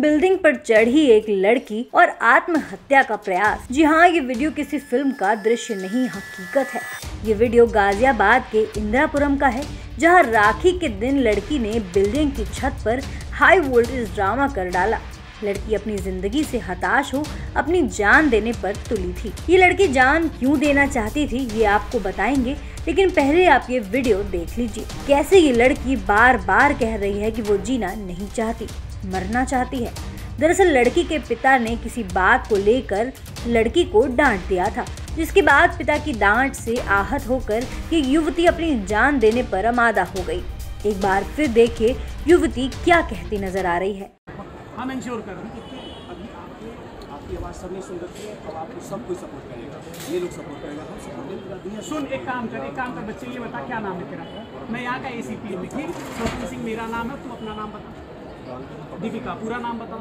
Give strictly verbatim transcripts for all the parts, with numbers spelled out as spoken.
Building पर चढ़ी एक लड़की और आत्महत्या का प्रयास। जी हाँ, ये वीडियो किसी फिल्म का दृश्य नहीं, हकीकत है। ये वीडियो गाजियाबाद के इंदिरापुरम का है, जहाँ राखी के दिन लड़की ने बिल्डिंग की छत पर हाई वोल्टेज ड्रामा कर डाला। लड़की अपनी जिंदगी से हताश हो अपनी जान देने पर तुली थी। ये लड़की जान क्यों देना चाहती थी ये आपको बताएंगे, लेकिन पहले आप ये वीडियो देख लीजिए। कैसे ये लड़की बार बार कह रही है कि वो जीना नहीं चाहती, मरना चाहती है। दरअसल लड़की के पिता ने किसी बात को लेकर लड़की को डांट दिया था, जिसके बाद पिता की डांट से आहत होकर ये युवती अपनी जान देने पर आमादा हो गई। एक बार फिर देखिए युवती क्या कहती नजर आ रही है। हम इंश्योर कर रहे हैं कि अभी आपके आपकी आवाज़ सब नहीं सुन रखी है, अब आपको सब कोई सपोर्ट करेगा, ये लोग सपोर्ट करेगा, हम सपोर्ट करेंगे। सुन, एक काम कर एक काम कर बच्चे, ये बता क्या नाम है तेरा? मैं यहाँ का एसीपी हूँ, ठीक? स्वप्न सिंह मेरा नाम है, तुम अपना नाम बता। दीपिका, पूरा नाम बताओ।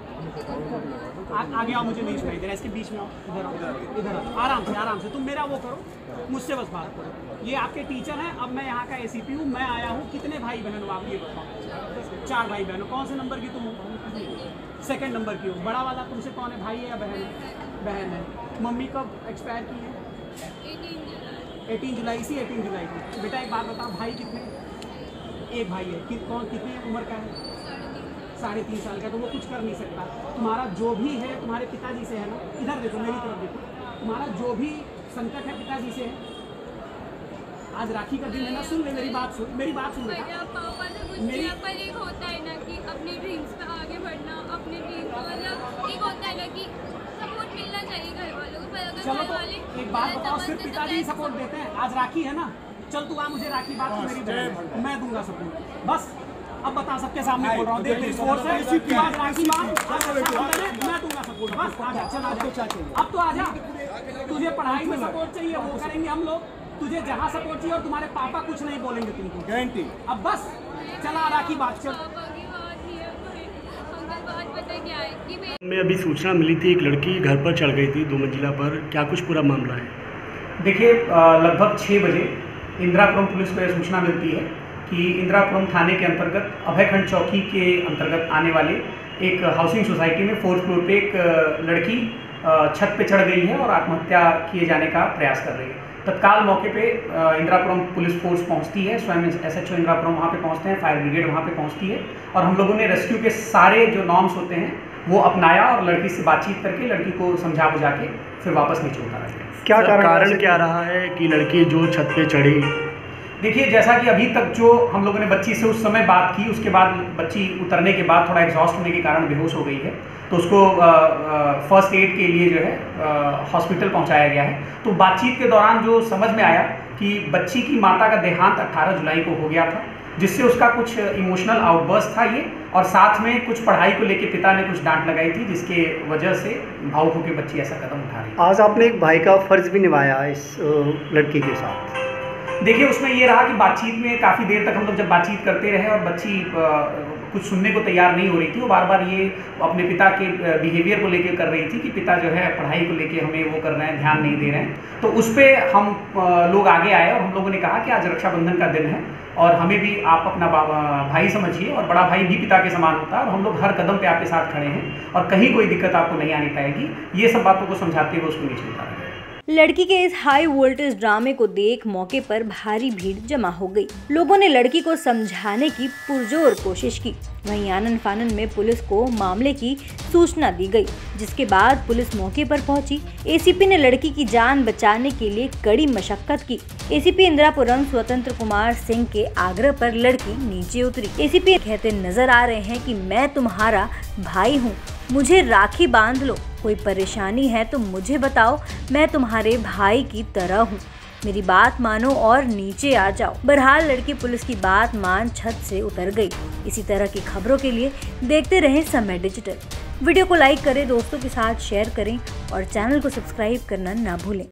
आगे आओ, मुझे नहीं सुनाई दे रहा, इसके बीच में आओ, इधर आओ, इधर आओ, आराम से आराम से। तुम मेरा वो करो, मुझसे बस बात करो। ये आपके टीचर हैं, अब मैं यहाँ का एसीपी हूँ, मैं आया हूँ। कितने भाई बहन हो आप ये बताओ? चार भाई बहन हो। कौन से नंबर की तुम हो? सेकंड नंबर की हो। बड़ा वाला तुमसे कौन है, भाई है या बहन है? बहन है। मम्मी कब एक्सपायर की है? अठारह जुलाई। इसी अठारह जुलाई की। बेटा एक बात बताओ, भाई कितने? एक भाई है। कि, कौन कितनी उम्र का है? साढ़े तीन साल का। तो वो कुछ कर नहीं सकता। तुम्हारा जो भी है तुम्हारे पिताजी से है ना, इधर देखो, मेरी तरफ देखो, तुम्हारा जो भी संकट है पिताजी से है। आज राखी का दिन है ना, सुन ले मेरी बात, सुन मेरी बात सुन बेटा। पापा ने कुछ मेरी पर एक होता है ना कि अपने ड्रीम्स पे आगे बढ़ना, अपने ड्रीम को मतलब एक होता है ना कि सपोर्ट मिलना चाहिए घर वालों को। पर अगर चलो घर वाले तो एक बात बताओ, सिर्फ पिताजी सपोर्ट देते हैं? आज राखी है ना, चल तू आ, मुझे राखी बात तो मेरी बहन, मैं दूंगा सपोर्ट। बस अब बता, सबके सामने बोल रहा हूँ, देख मेरी फोर्स है, आज राखी बात मैं दूंगा सपोर्ट। बस आ जा, चल आ जा, अब तो आ जा। तुझे पढ़ाई में सपोर्ट चाहिए, वो करेंगे हम लोग। तुझे जहाँ सपोर्ट चाहिए, और तुम्हारे पापा कुछ नहीं बोलेंगे तुमको, गारंटी। अब बस चला राखी बात, चल। मैं अभी सूचना मिली थी, एक लड़की घर पर चढ़ गई थी दो मंजिला पर, क्या कुछ पूरा मामला है? देखिए, लगभग छः बजे इंदिरापुरम पुलिस को यह सूचना मिलती है कि इंदिरापुरम थाने के अंतर्गत अभयखंड चौकी के अंतर्गत आने वाले एक हाउसिंग सोसाइटी में फोर्थ फ्लोर पे एक लड़की छत पे चढ़ गई है और आत्महत्या किए जाने का प्रयास कर रही है। तत्काल मौके पे इंदिरापुरम पुलिस फोर्स पहुंचती है, स्वयं एसएचओ इंदिरापुरम वहाँ पे पहुंचते हैं, फायर ब्रिगेड वहाँ पे पहुंचती है, और हम लोगों ने रेस्क्यू के सारे जो नॉर्म्स होते हैं वो अपनाया और लड़की से बातचीत करके लड़की को समझा बुझा के फिर वापस नीचे उतारा गया। क्या कारण, कारण क्या रहा है कि लड़की जो छत पे चढ़ी? देखिए, जैसा कि अभी तक जो हम लोगों ने बच्ची से उस समय बात की, उसके बाद बच्ची उतरने के बाद थोड़ा एग्जॉस्ट होने के कारण बेहोश हो गई है, तो उसको फर्स्ट एड के लिए जो है हॉस्पिटल पहुंचाया गया है। तो बातचीत के दौरान जो समझ में आया कि बच्ची की माता का देहांत अठारह जुलाई को हो गया था, जिससे उसका कुछ इमोशनल आउटबर्स्ट था ये, और साथ में कुछ पढ़ाई को लेके पिता ने कुछ डांट लगाई थी, जिसके वजह से भावुक होकर बच्ची ऐसा कदम उठा रही। आज आपने एक भाई का फर्ज भी निभाया इस लड़की के साथ। देखिए, उसमें ये रहा कि बातचीत में काफ़ी देर तक हम लोग जब बातचीत करते रहे और बच्ची कुछ सुनने को तैयार नहीं हो रही थी, वो बार बार ये अपने पिता के बिहेवियर को लेके कर रही थी कि पिता जो है पढ़ाई को लेके हमें वो कर रहे हैं, ध्यान नहीं दे रहे हैं। तो उस पर हम लोग आगे आए और हम लोगों ने कहा कि आज रक्षाबंधन का दिन है और हमें भी आप अपना भाई समझिए, और बड़ा भाई भी पिता के समान होता है, और हम लोग हर कदम पे आपके साथ खड़े हैं और कहीं कोई दिक्कत आपको नहीं आनी पाएगी। ये सब बातों को समझाते हुए उसको नीचे उतारा गया। लड़की के इस हाई वोल्टेज ड्रामे को देख मौके पर भारी भीड़ जमा हो गई। लोगों ने लड़की को समझाने की पुरजोर कोशिश की। वहीं आनन फानन में पुलिस को मामले की सूचना दी गई, जिसके बाद पुलिस मौके पर पहुंची। एसीपी ने लड़की की जान बचाने के लिए कड़ी मशक्कत की। एसीपी इंदिरापुरम स्वतंत्र कुमार सिंह के आग्रह पर लड़की नीचे उतरी। एसीपी कहते नजर आ रहे हैं कि मैं तुम्हारा भाई हूँ, मुझे राखी बांध लो, कोई परेशानी है तो मुझे बताओ, मैं तुम्हारे भाई की तरह हूँ, मेरी बात मानो और नीचे आ जाओ। बहरहाल लड़की पुलिस की बात मान छत से उतर गई। इसी तरह की खबरों के लिए देखते रहें समय डिजिटल। वीडियो को लाइक करें, दोस्तों के साथ शेयर करें और चैनल को सब्सक्राइब करना ना भूलें।